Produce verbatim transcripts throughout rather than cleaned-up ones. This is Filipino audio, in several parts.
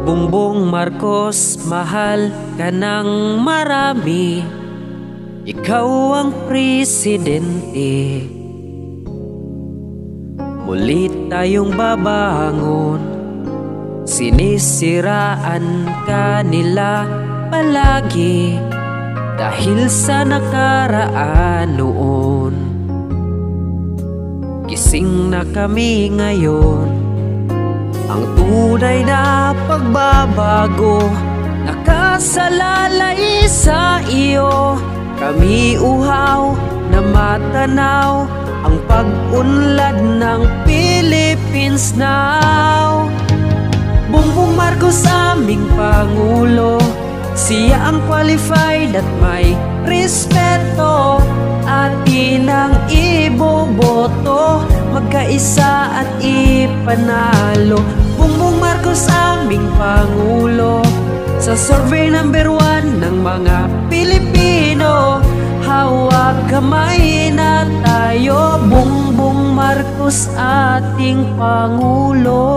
Bongbong Marcos, mahal ka ng marami. Ikaw ang presidente. Muli tayong babangon. Sinisiraan ka nila palagi dahil sa nakaraan noon. Gising na kami ngayon. Ang tunay na pagbabago nakasalalay sa iyo. Kami uhaw na matanaw ang pag-unlad ng Philippines now. Bongbong Marcos aming Pangulo, siya ang qualified at may respeto. Atin ang iboboto, magkaisa at ipanalo. Bongbong Marcos aming Pangulo, sa survey number one ng mga Pilipino. Hawag kamay na tayo, Bongbong Marcos ating Pangulo.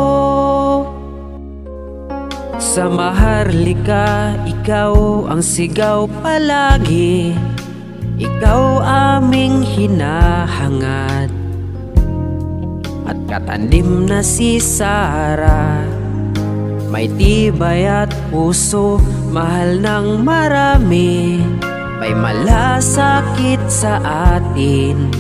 Sa Maharlika, ikaw ang sigaw palagi. Ikaw aming hinahangad. At katandim na si Sara, may tibay at puso, mahal ng marami. May malasakit sa atin.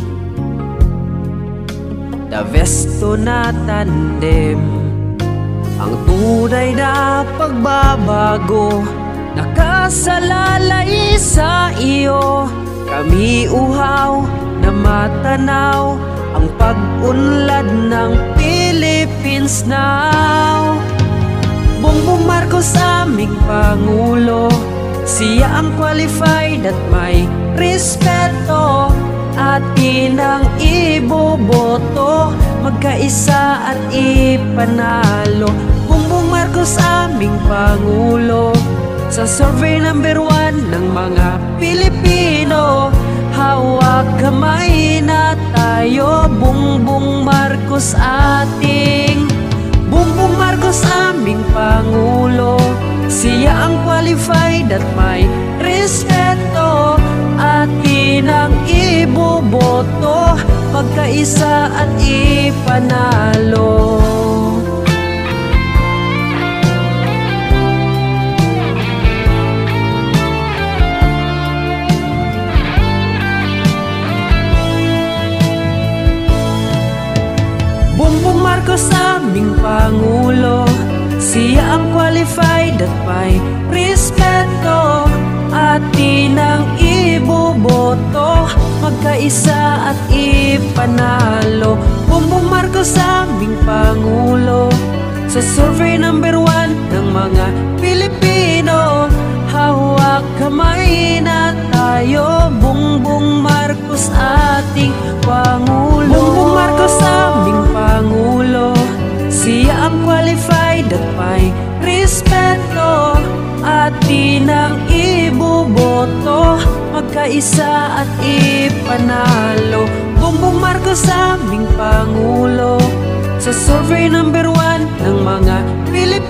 The Vesto na tandem, ang tunay na pagbabago nakasalalay sa iyo. Kami uhaw na matanaw ang pag-unlad ng Philippines now. Bongbong Marcos aming Pangulo, siya ang qualified at may respeto. Atin ang iboboto, magkaisa at ipanalo. Bongbong Marcos aming Pangulo, sa survey number one ng mga Pilipino. Hawag kamay na tayo, Bongbong Marcos ating. Bongbong Marcos aming Pangulo, siya ang qualified at may respeto. Atin ang iboboto, magkaisa at ipanalo. Bongbong Marcos aming Pangulo, siya ang qualified at may respeto. Atin ang iboboto, magkaisa at ipanalo. Bongbong Marcos aming Pangulo, sa survey number one ng mga Pilipino. Hawak kamay na tayo, Bongbong Marcos ating Pangulo. Bongbong Marcos aming Pangulo, siya ang qualified at may respeto. Atin ang iboboto, magkaisa at ipanalo. Bongbong Marcos aming Pangulo, sa survey number one ng mga Pilipino.